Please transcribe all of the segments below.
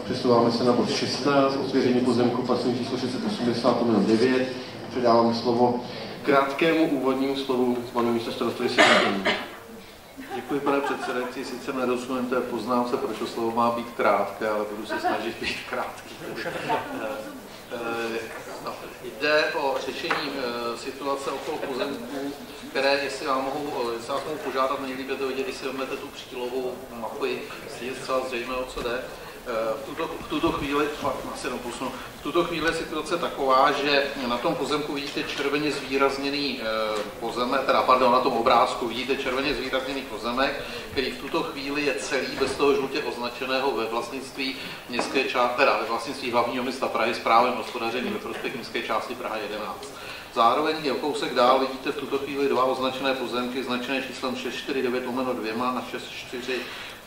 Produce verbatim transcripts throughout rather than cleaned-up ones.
Přesouváme se na bod šestnáct, osvěření pozemku parcely číslo šest set osmdesát devět. Předávám slovo krátkému úvodnímu slovu panu místostarosty Světlíkovi. Děkuji, pane předsedající. Sice nerozumím té poznámce, proč to slovo má být krátké, ale budu se snažit být krátký. No, jde o řešení situace okolo pozemků, které, jestli vám mohu, jestli vás mohu požádat, nejlípe to vidět, když si vezmete tu přílohu mapy, je zcela zřejmé, o co jde. V tuto, v tuto chvíli, asi posunu, v tuto chvíli je situace taková, že na tom pozemku vidíte červeně zvýrazněný pozemek, teda pardon, na tom obrázku vidíte červeně zvýrazněný pozemek, který v tuto chvíli je celý bez toho žlutě označeného ve vlastnictví městské části, teda ve vlastnictví hlavního města Prahy s právem hospodaření ve prospěch městské části Praha jedenáct. Zároveň i o kousek dál vidíte v tuto chvíli dva označené pozemky, značené číslem šest čtyři devět lomeno dva na šest čtyři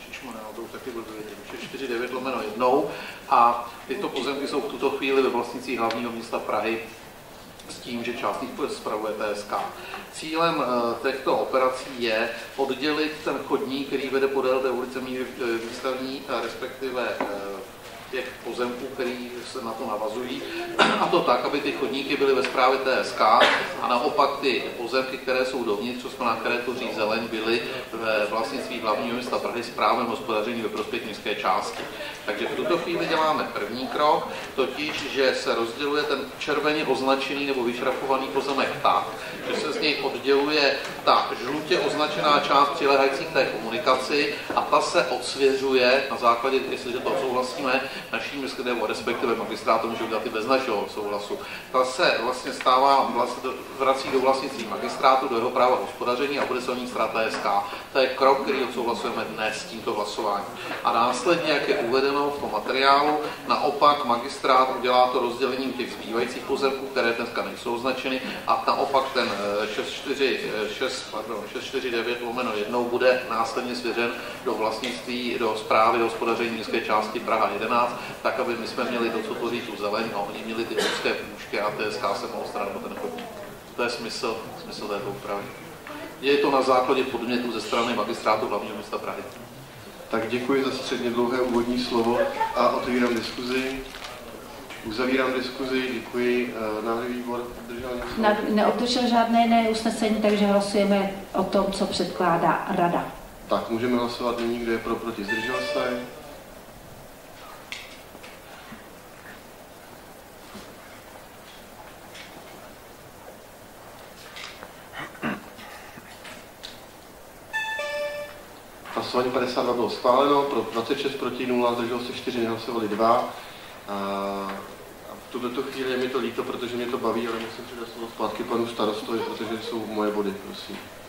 šest čtyři devět lomeno jednou a tyto pozemky jsou v tuto chvíli ve vlastnictví hlavního města Prahy s tím, že část jich spravuje T S K. Cílem těchto operací je oddělit ten chodník, který vede podél té ulice Výstavní, respektive těch pozemků, který se na to navazují, a to tak, aby ty chodníky byly ve správě T S K a naopak ty pozemky, které jsou dovnitř, co jsme na které to zeleň, byly ve vlastnictví hlavního města Prahy s právem hospodaření ve prospěch městské části. Takže v tuto chvíli děláme první krok, totiž, že se rozděluje ten červeně označený nebo vyšrafovaný pozemek tak, že se z něj odděluje ta žlutě označená část přiléhající k té komunikaci a ta se odsvěřuje na základě, jestliže to odsouhlasíme, naším nebo respektive magistrátu může udělat i bez našeho souhlasu. Ta se vlastně stává, vlastně vrací do vlastnictví magistrátu, do jeho práva hospodaření a bude se o ní starat T S K. To je krok, který odsouhlasujeme dnes tímto hlasováním. A následně, jak je uvedeno v tom materiálu, naopak magistrát udělá to rozdělením těch zbývajících pozemků, které dneska nejsou označeny, a naopak ten šest čtyři devět lomeno jednou bude následně svěřen do vlastnictví, do správy hospodaření městské části Praha jedenáct, tak, aby my jsme měli to, co tvoří tu zeleň, a oni měli ty úzké půjčky a T S K se mohlo starat o ten chodník. To je smysl, smysl této úpravy. Je to na základě podnětu ze strany magistrátu hlavního města Prahy. Tak děkuji za středně dlouhé úvodní slovo a otevírám diskuzi. Uzavírám diskuzi, děkuji. Návrh výbor obdržel něco? Neobdržel žádné jiné usnesení, takže hlasujeme o tom, co předkládá rada. Tak, můžeme hlasovat nyní, kdo je pro, proti, zdržel se. Hlasování padesát dva bylo schváleno, pro dvacet šest proti nula, zdrželo se čtyři, nehlasovali dva. A v tuto chvíli je mi to líto, protože mě to baví, ale musím předat slovo zpátky panu starostovi, protože jsou moje body, prosím.